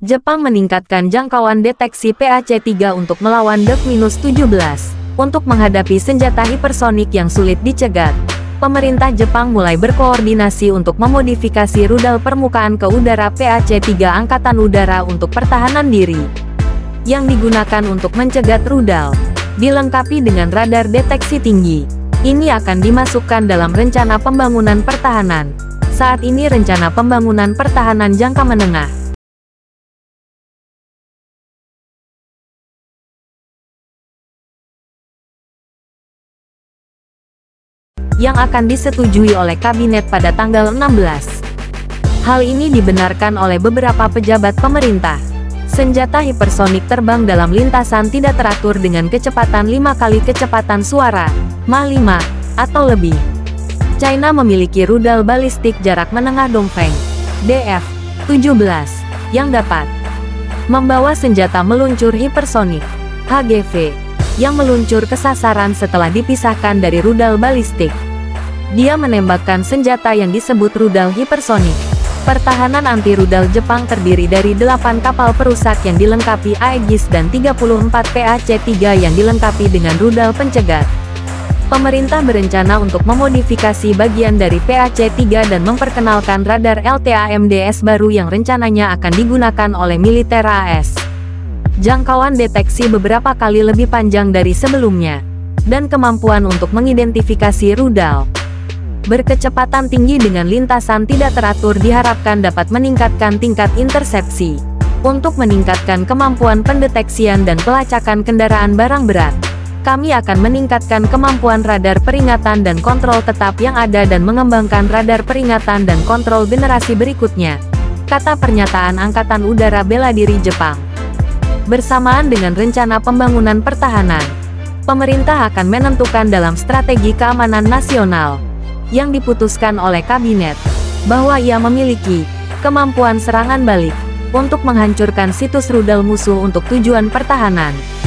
Jepang meningkatkan jangkauan deteksi PAC-3 untuk melawan DEF-17. Untuk menghadapi senjata hipersonik yang sulit dicegat, pemerintah Jepang mulai berkoordinasi untuk memodifikasi rudal permukaan ke udara PAC-3 Angkatan Udara untuk pertahanan diri, yang digunakan untuk mencegat rudal, dilengkapi dengan radar deteksi tinggi. Ini akan dimasukkan dalam rencana pembangunan pertahanan. Saat ini rencana pembangunan pertahanan jangka menengah yang akan disetujui oleh kabinet pada tanggal 16. Hal ini dibenarkan oleh beberapa pejabat pemerintah. Senjata hipersonik terbang dalam lintasan tidak teratur dengan kecepatan 5 kali kecepatan suara, Mach 5, atau lebih. China memiliki rudal balistik jarak menengah Dongfeng, DF-17, yang dapat membawa senjata meluncur hipersonik, HGV, yang meluncur ke sasaran setelah dipisahkan dari rudal balistik. Dia menembakkan senjata yang disebut rudal hipersonik. Pertahanan anti-rudal Jepang terdiri dari 8 kapal perusak yang dilengkapi Aegis dan 34 PAC-3 yang dilengkapi dengan rudal pencegat. Pemerintah berencana untuk memodifikasi bagian dari PAC-3 dan memperkenalkan radar LTAMDS baru yang rencananya akan digunakan oleh militer AS. Jangkauan deteksi beberapa kali lebih panjang dari sebelumnya, dan kemampuan untuk mengidentifikasi rudal berkecepatan tinggi dengan lintasan tidak teratur diharapkan dapat meningkatkan tingkat intersepsi. Untuk meningkatkan kemampuan pendeteksian dan pelacakan kendaraan barang berat, kami akan meningkatkan kemampuan radar peringatan dan kontrol tetap yang ada dan mengembangkan radar peringatan dan kontrol generasi berikutnya, kata pernyataan Angkatan Udara Bela Diri Jepang. Bersamaan dengan rencana pembangunan pertahanan, pemerintah akan menentukan dalam strategi keamanan nasional yang diputuskan oleh kabinet, bahwa ia memiliki kemampuan serangan balik untuk menghancurkan situs rudal musuh untuk tujuan pertahanan.